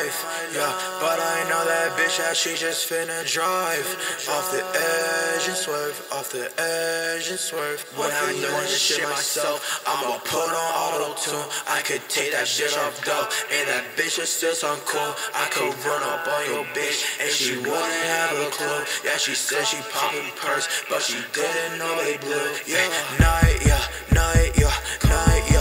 life, yeah. But I know that bitch that she just finna drive off the edge and swerve, off the edge and swerve. When I learn this shit myself, I'ma put on auto-tune. I could take that shit off though, and that bitch is still so cool. I could run up on your bitch, and she wouldn't have a clue. Yeah, she said she poppin' perks, but she didn't know they blew. Yeah, night, yeah, night, yeah, night, yeah.